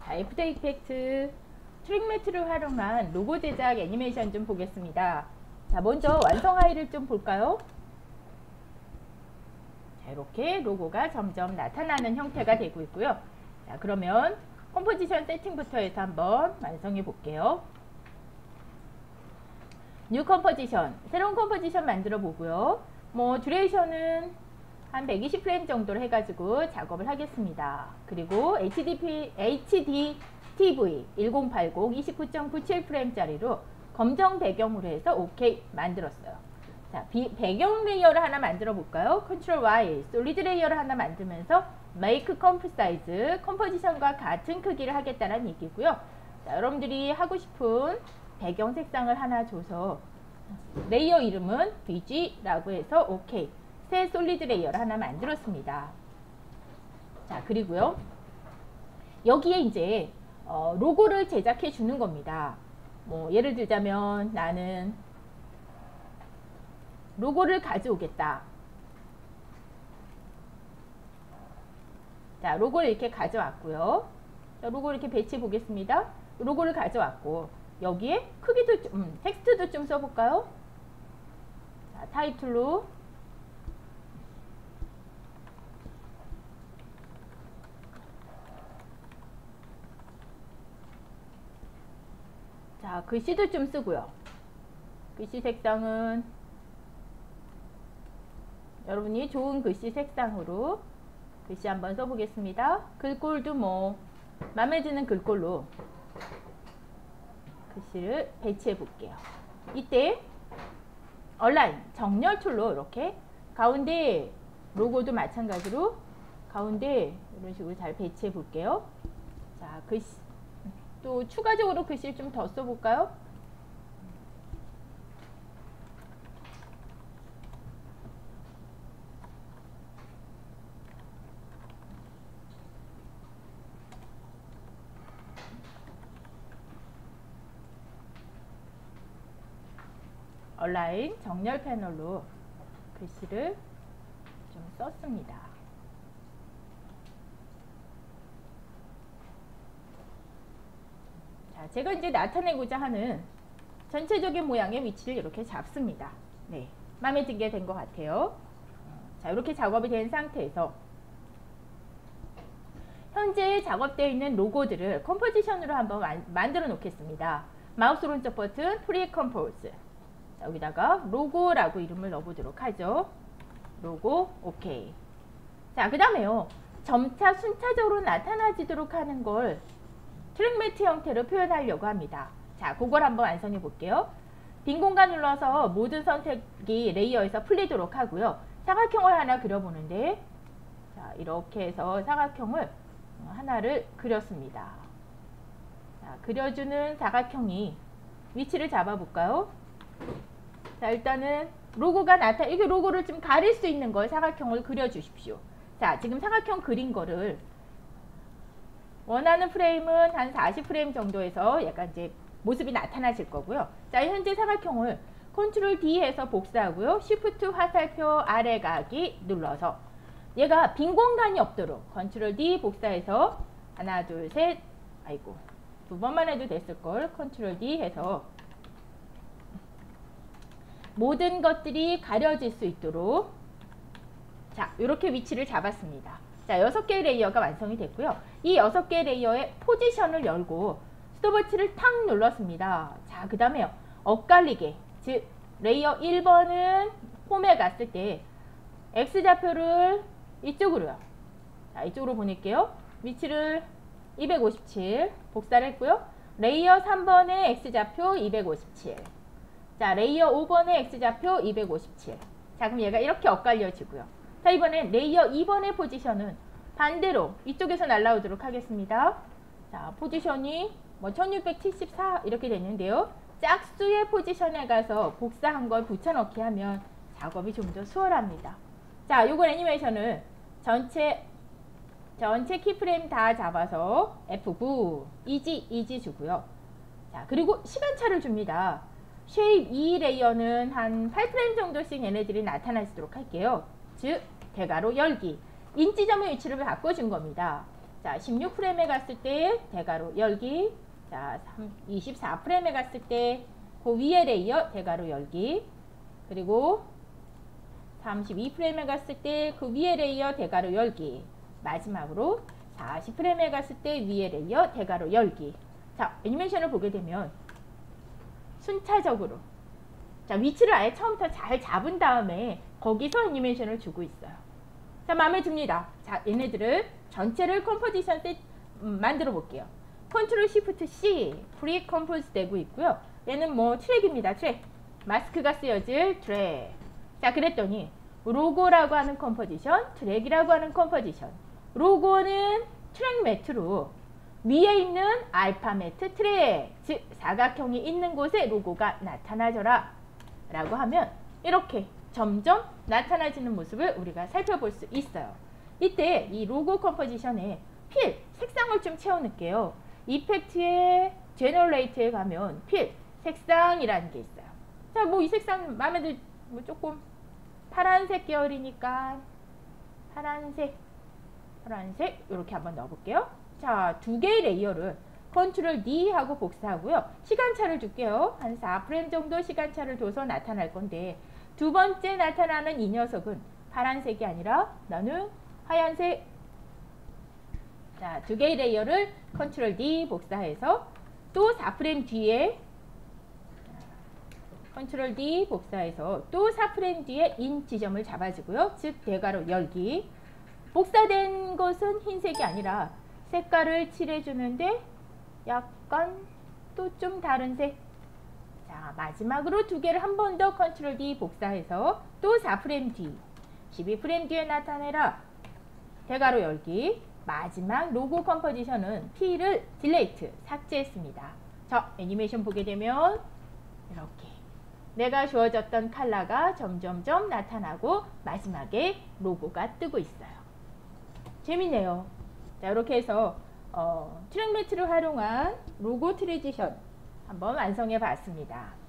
자, 애프터 이펙트 트릭 매트를 활용한 로고 제작 애니메이션 좀 보겠습니다. 자, 먼저 완성 하이를 좀 볼까요? 자, 이렇게 로고가 점점 나타나는 형태가 되고 있고요. 자, 그러면 컴포지션 세팅부터 해서 한번 완성해 볼게요. 뉴 컴포지션, 새로운 컴포지션 만들어 보고요. 뭐 듀레이션은 한 120프레임 정도로 해가지고 작업을 하겠습니다. 그리고 HDTV 1080 29.97프레임짜리로 검정 배경으로 해서 OK 만들었어요. 자, 배경 레이어를 하나 만들어 볼까요? 컨트롤 Y, 솔리드 레이어를 하나 만들면서 Make Comp Size, 컴포지션과 같은 크기를 하겠다는 얘기고요. 자, 여러분들이 하고 싶은 배경 색상을 하나 줘서 레이어 이름은 BG라고 해서 OK. 새 솔리드 레이어를 하나 만들었습니다. 자, 그리고요. 여기에 이제 로고를 제작해 주는 겁니다. 뭐 예를 들자면 나는 로고를 가져오겠다. 자, 로고를 이렇게 가져왔고요. 자, 로고를 이렇게 배치해 보겠습니다. 로고를 가져왔고 여기에 크기도 좀, 텍스트도 좀 써볼까요? 자, 타이틀로 자, 글씨도 좀 쓰고요. 글씨 색상은 여러분이 좋은 글씨 색상으로 글씨 한번 써보겠습니다. 글꼴도 뭐 마음에 드는 글꼴로 글씨를 배치해 볼게요. 이때 얼라인 정렬 툴로 이렇게 가운데 로고도 마찬가지로 가운데 이런 식으로 잘 배치해 볼게요. 자, 글씨 또 추가적으로 글씨를 좀 더 써볼까요? 얼라인 정렬 패널로 글씨를 좀 썼습니다. 자, 제가 이제 나타내고자 하는 전체적인 모양의 위치를 이렇게 잡습니다. 네, 마음에 들게 된 것 같아요. 자, 이렇게 작업이 된 상태에서 현재 작업되어 있는 로고들을 컴포지션으로 한번 만들어 놓겠습니다. 마우스 오른쪽 버튼 프리 컴포즈. 자, 여기다가 로고라고 이름을 넣어보도록 하죠. 로고 OK. 자, 그 다음에요. 점차 순차적으로 나타나지도록 하는 걸 트랙 매트 형태로 표현하려고 합니다. 자, 그걸 한번 완성해 볼게요. 빈 공간 눌러서 모든 선택이 레이어에서 풀리도록 하고요. 사각형을 하나 그려보는데 자, 이렇게 해서 사각형을 하나를 그렸습니다. 자, 그려주는 사각형이 위치를 잡아볼까요? 자, 일단은 로고가 이게 로고를 좀 가릴 수 있는 걸 사각형을 그려주십시오. 자, 지금 사각형 그린 거를 원하는 프레임은 한 40프레임 정도에서 약간 이제 모습이 나타나실 거고요. 자, 현재 사각형을 컨트롤 D 해서 복사하고요. Shift 화살표 아래 가기 눌러서 얘가 빈 공간이 없도록 컨트롤 D 복사해서 하나, 둘, 셋, 아이고, 두 번만 해도 됐을걸. 컨트롤 D 해서 모든 것들이 가려질 수 있도록 자, 이렇게 위치를 잡았습니다. 자, 6개의 레이어가 완성이 됐고요. 이 6개의 레이어의 포지션을 열고 스톱워치를 탁 눌렀습니다. 자, 그 다음에요. 엇갈리게, 즉 레이어 1번은 홈에 갔을 때 X좌표를 이쪽으로요. 자, 이쪽으로 보낼게요. 위치를 257 복사를 했고요. 레이어 3번의 X좌표 257. 자, 레이어 5번의 X좌표 257. 자, 그럼 얘가 이렇게 엇갈려지고요. 자, 이번엔 레이어 2번의 포지션은 반대로 이쪽에서 날라오도록 하겠습니다. 자, 포지션이 뭐 1674 이렇게 됐는데요. 짝수의 포지션에 가서 복사한 걸 붙여넣기 하면 작업이 좀 더 수월합니다. 자, 요거 애니메이션을 전체 키프레임 다 잡아서 F9 이지 주고요. 자, 그리고 시간차를 줍니다. 쉐입 2 레이어는 한 8프레임 정도씩 얘네들이 나타날 수 있도록 할게요. 즉 대괄호 열기 인지점의 위치를 바꿔준 겁니다. 자, 16프레임에 갔을 때 대괄호 열기. 자, 24프레임에 갔을 때 그 위에 레이어 대괄호 열기. 그리고 32프레임에 갔을 때 그 위에 레이어 대괄호 열기. 마지막으로 40프레임에 갔을 때 위에 레이어 대괄호 열기. 자, 애니메이션을 보게 되면 순차적으로 자, 위치를 아예 처음부터 잘 잡은 다음에 거기서 애니메이션을 주고 있어요. 자, 마음에 듭니다. 자, 얘네들을 전체를 컴포지션 만들어 볼게요. 컨트롤 시프트 C 프리 컴포즈 되고 있고요. 얘는 뭐 트랙입니다. 트랙. 마스크가 쓰여질 트랙. 자, 그랬더니 로고라고 하는 컴포지션, 트랙이라고 하는 컴포지션. 로고는 트랙 매트로 위에 있는 알파 매트 트랙, 즉 사각형이 있는 곳에 로고가 나타나져라 라고 하면 이렇게 점점 나타나지는 모습을 우리가 살펴볼 수 있어요. 이때 이 로고 컴포지션에 필, 색상을 좀 채워놓을게요. 이펙트에 제너레이트에 가면 필, 색상이라는 게 있어요. 자, 뭐 이 색상 마음에 들, 뭐 조금 파란색 계열이니까 파란색 이렇게 한번 넣어볼게요. 자, 두 개의 레이어를 컨트롤 D 하고 복사하고요. 시간차를 줄게요. 한 4프레임 정도 시간차를 둬서 나타날 건데 두 번째 나타나는 이 녀석은 파란색이 아니라 나는 하얀색. 자, 두 개의 레이어를 컨트롤 D 복사해서 또 4프레임 뒤에 컨트롤 D 복사해서 또 4프레임 뒤에 인 지점을 잡아주고요. 즉 대괄호 열기. 복사된 것은 흰색이 아니라 색깔을 칠해주는데 약간 또 좀 다른 색. 자, 마지막으로 두 개를 한 번 더 컨트롤 D 복사해서 또 4프레임 뒤 12프레임 뒤에 나타내라. 대괄호 열기. 마지막 로고 컴포지션은 P를 딜레이트 삭제했습니다. 자, 애니메이션 보게 되면 이렇게 내가 주어졌던 컬러가 점점점 나타나고 마지막에 로고가 뜨고 있어요. 재밌네요. 자, 이렇게 해서 트랙 매트를 활용한 로고 트랜지션 한번 완성해 봤습니다.